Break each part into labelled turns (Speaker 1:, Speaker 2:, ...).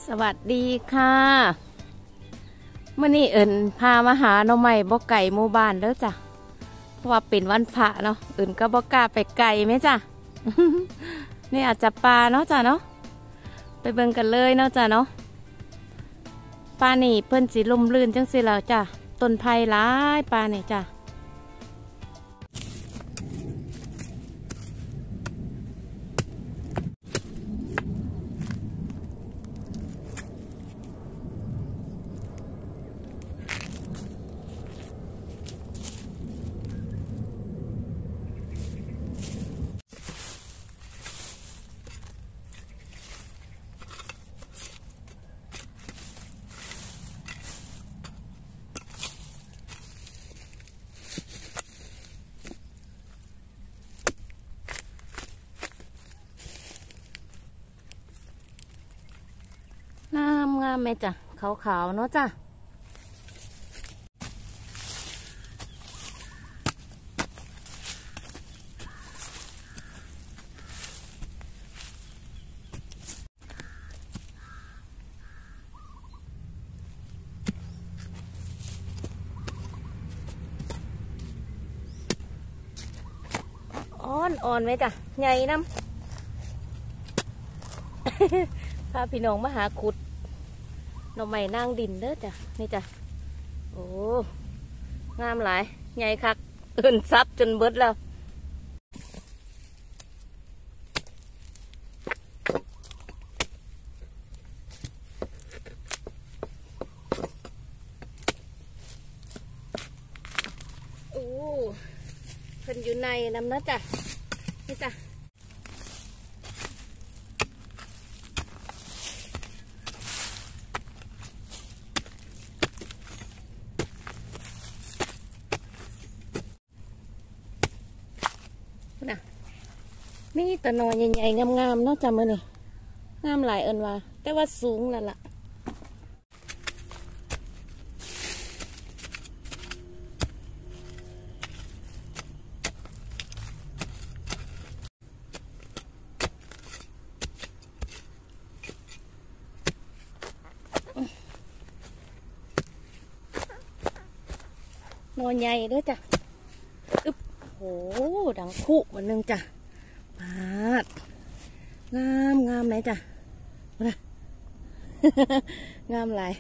Speaker 1: สวัสดีค่ะเมื่อนี้พามาหาหน่อไม้บ่ไก่หมู่บ้านเด้อจ้ะเพราะว่าเป็นวันพระเนาะก็บ่กล้าไปไก่ไหมจ้ะ นี่อาจจะปลาเนาะจ้ะเนาะไปเบิ่งกันเลยเนาะจ้ะเนาะปลานี่เพิ่นสิลมลื่นจังสิแล้วจ้ะต้นไผ่หลายปลานี่จ้ะงามไหมจ้ะขาวๆเนาะจ้ะอ่อนไหมจ้ะใหญ่น้ำ พาพี่น้องมาหาขุดหน่อไม้นางดินเด้อจ้ะนี่จ้ะโอ้งามหลายใหญ่คักซับจนเบิดแล้วโอ้เพิ่นอยู่ในน้ำนะจ้ะนี่จ้ะนี่ตะนอนใหญ่ๆงามๆเนาะจ้ะมื้อนี้งามหลายว่าแต่ว่าสูงแล้วล่ะนอนใหญ่ด้วยจ้ะอึ๊บโหดังคุวันนึงจ้ะปาดงามไหมจ้ะนะ งามหลาย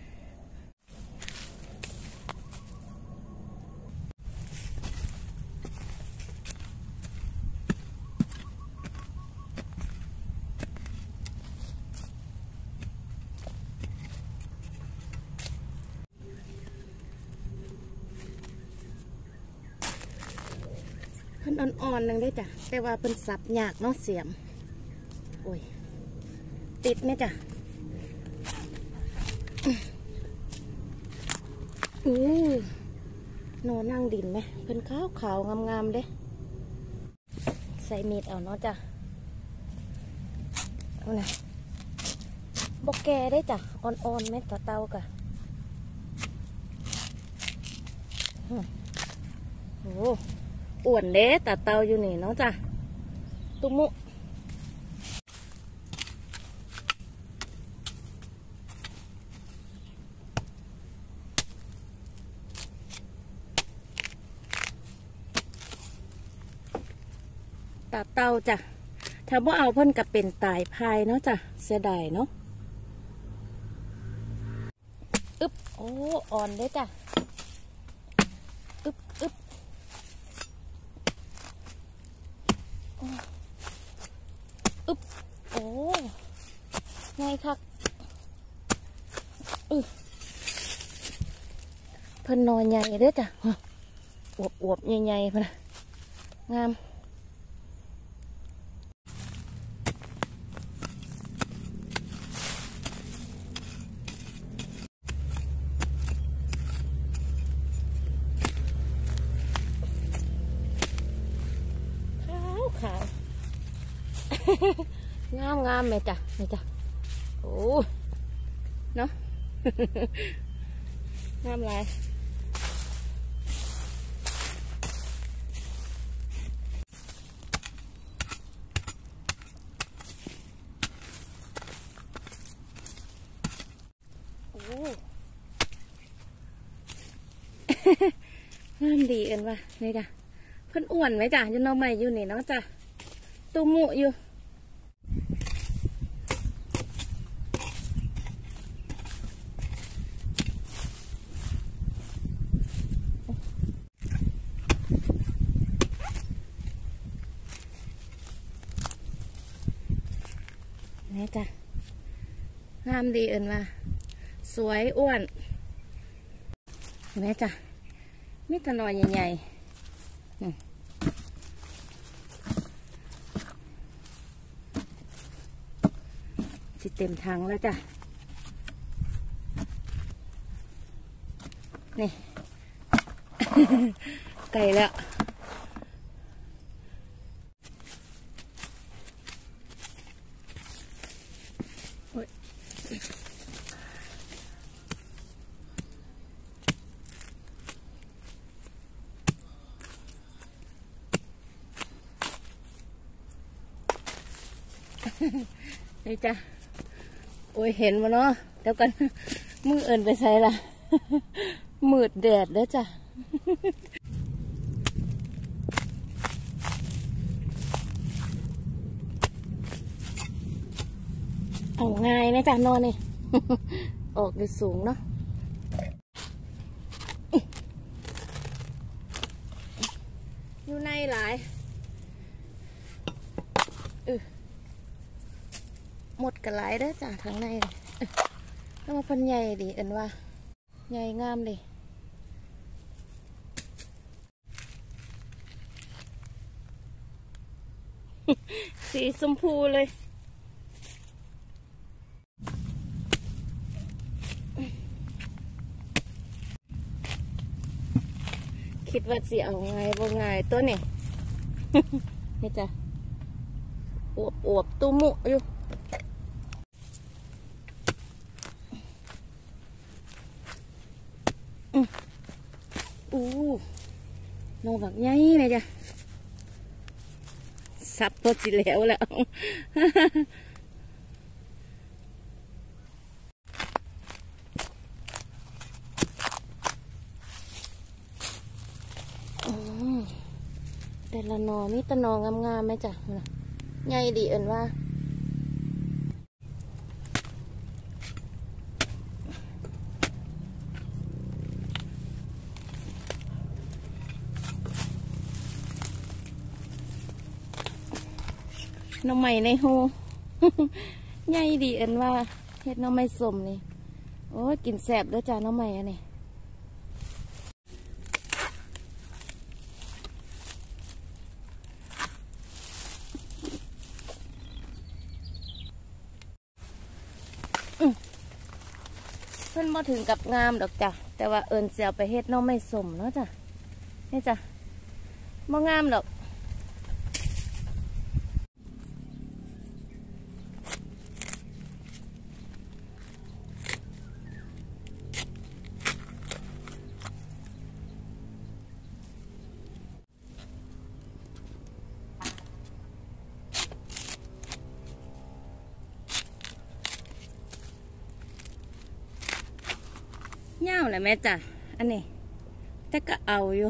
Speaker 1: เพิ่นอ่อนๆนึงได้จ้ะแต่ว่าเพิ่นสับยากเนาะเสียมโอ้ยติดไหมจ้ะนอนนั่งดินไหมเพิ่นขาวงามๆเด้ใส่มีดเอาเนาะจ้ะเอาน่ะบกแกได้จ้ะอ่อนๆไหมตะเตากะโอ้อ้วนเด้ตาเตาอยู่นี่เนาะจ้ะตุ้มุตาเตาจ้ะถ้าบ่เอาเพิ่นกับเป็นตายพายเนาะจ้ะเสียดายเนาะอึ๊บโอ้อ่อนเด้จ้ะอึ๊บอึ๊บโอ้ไงคักเพิ่นนอนใหญ่เด้อจ้ะอวบใหญ่ๆเพิ่นงามขาวงามไหมจ้ะนี่จ้ะโอ้เนาะ งามหลายงามดีเอินว่านี่จ้ะเพิ่นอ้วนไหมจ้ะอยู่น้องใหม่อยู่นี่เนาะจ้ะตูมุอยู่นี่จ้ะงามดีเอินว่าสวยอ้วนนี่จ้ะมีตะนอยใหญ่ๆสิเต็มถังแล้วจ้ะนี่ ไก่แล้วนี่จ้ะโอ้ยเห็นมาเนาะเดี๋ยวกันมือเอินไปใส่ละมืดแดดแล้วจ้ะเอาง่ายนะจ้ะนอนนี่ ออกอยู่สูงเนาะอยู่ในหลายหมดกันหลายเด้อจ้ะทางในต้องมาพันใหญ่ดิเอินว่าใหญ่งามดิสีชมพูเลยคิดว่าสิเอาไงบ่ไงตัวนี่ นี่จ้ะอวบตุ้มุอยู่นอนแบบใหญ่เลยจ้ะสับพอสิแล้วแต่ละนอมีตะนองามๆไหมจ้ะใหญ่ดีเอินว่าน้องใหม่ในหู ใหญ่ดีเอินว่าเฮ็ดน้องใหม่สมนี่โอ้ยกินแสบแล้วจ้ะน้องใหม่อันนี้เพิ่นมาถึงกับงามดอกจ้ะแต่ว่าเอิญเสียไปเฮ็ดน้องไม่สมเนาะจ้ะนี่จ้ะบ่งามดอกเงาเลยแม่จ้ะอันนี้แต่ก็เอาอยู่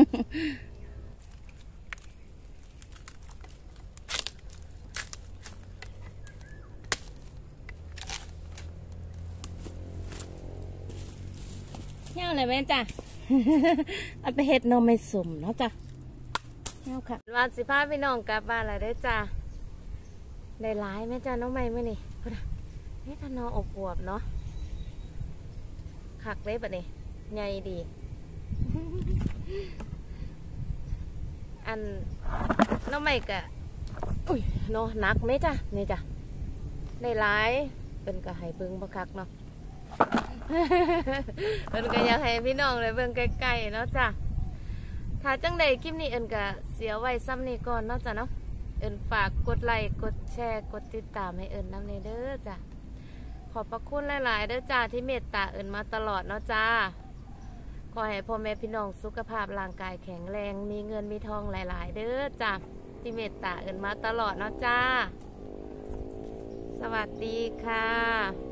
Speaker 1: เงาเลยแม่จ้ะ เอาไปเฮ็ดนมไม่สมเนาะจ้ะเงาค่ะวันสิพาพี่น้องกลับบ้านแล้วได้จ้ะได้หลายแม่จ้ะน้องใหม่ไหมนี่พุ่นนี่ถ้านออบอวบเนาะคักเลยปะนี่ใหญ่ดี อันน้องใหม่กะอุ้ยเนาะหนักไหมจ้ะนี่จ้ะได้หลายเป็นกะให้เบิ่งบ่คักเนาะ เอินก็อยากให้พี่น้องเลยเบิ่งใกล้ๆเนาะจ้ะถ้าจังใดคลิปนี้เอินก็เสียไว้ซ้ำนี้ก่อนเนาะจ้ะเนาะเอินฝากกดไลค์กดแชร์กดติดตามให้เอินนำในเด้อจ้ะขอบพระคุณหลายๆเด้อจ้าที่เมตตาเอินมาตลอดเนาะจ้าขอให้พ่อแม่พี่น้องสุขภาพร่างกายแข็งแรงมีเงินมีทองหลายๆเด้อจ้าที่เมตตาเอินมาตลอดเนาะจ้าสวัสดีค่ะ